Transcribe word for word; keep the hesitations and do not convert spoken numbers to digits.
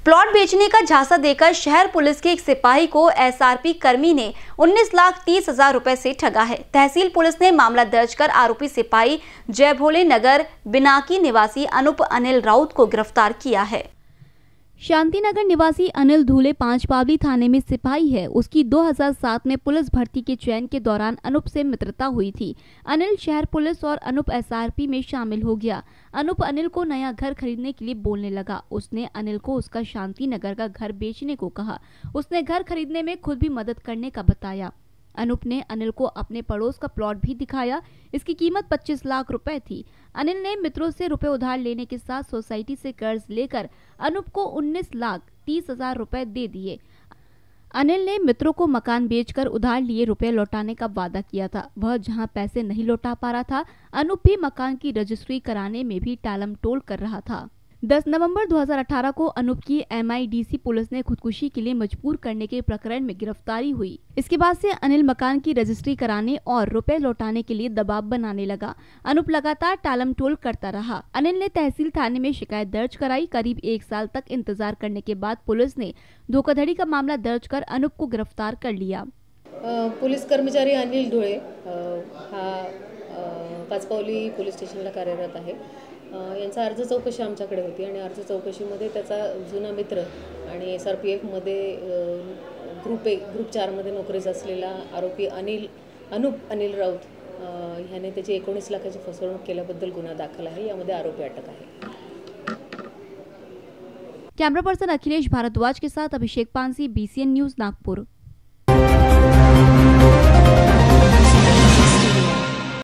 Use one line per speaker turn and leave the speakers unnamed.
Plot बेचने का झांसा देकर शहर पुलिस के एक सिपाही को एसआरपी कर्मी ने उन्नीस लाख तीस हजार रुपए से ठगा है। तहसील पुलिस ने मामला दर्ज कर आरोपी सिपाही जय भोले नगर बिनाकी निवासी अनूप अनिल राउत को गिरफ्तार किया है।
शांतिनगर निवासी अनिल धूले पांच पावली थाने में सिपाही है। उसकी दो हज़ार सात में पुलिस भर्ती के चयन के दौरान अनूप से मित्रता हुई थी। अनिल शहर पुलिस और अनूप एसआरपी में शामिल हो गया। अनूप अनिल को नया घर खरीदने के लिए बोलने लगा। उसने अनिल को उसका शांतिनगर का घर बेचने को कहा। उसने घर खरीदने में खुद भी मदद करने का बताया। अनूप ने अनिल को अपने पड़ोस का प्लॉट भी दिखाया। इसकी कीमत पच्चीस लाख रुपए थी। अनिल ने मित्रों से रुपए उधार लेने के साथ सोसाइटी से कर्ज लेकर अनूप को उन्नीस लाख तीस हजार रुपए दे दिए। अनिल ने मित्रों को मकान बेचकर उधार लिए रुपए लौटाने का वादा किया था। वह जहां पैसे नहीं लौटा पा रहा था, अनूप भी मकान की रजिस्ट्री कराने में भी टालम टोल कर रहा था। दस नवंबर दो हज़ार अठारह को अनूप की एमआईडीसी पुलिस ने खुदकुशी के लिए मजबूर करने के प्रकरण में गिरफ्तारी हुई। इसके बाद से अनिल मकान की रजिस्ट्री कराने और रुपए लौटाने के लिए दबाव बनाने लगा। अनूप लगातार टालम टोल करता रहा। अनिल ने तहसील थाने में शिकायत दर्ज कराई। करीब एक साल तक इंतजार करने के बाद पुलिस ने धोखाधड़ी का मामला दर्ज कर अनूप को गिरफ्तार कर लिया।
पोलीस कर्मचारी अनिल धुळे हा पाचपावली पोलीस स्टेशनला कार्यरत आहे। यांचा अर्ज चौकशी आमच्याकडे होती आणि अर्ज चौकशीमध्ये त्याचा जुना मित्र आणि एस आर पी एफमध्ये ग्रुप एक ग्रुप चारमध्ये नोकरीस असलेला आरोपी अनिल अनूप अनिल राऊत ह्याने त्याची एकोणीस लाखाची फसवणूक केल्याबद्दल गुन्हा दाखल आहे। यामध्ये आरोपी अटक आहे।
कैमरा पर्सन अखिलेश भारद्वाज के साथ Abhishek Pansi, B C N news, Nagpur.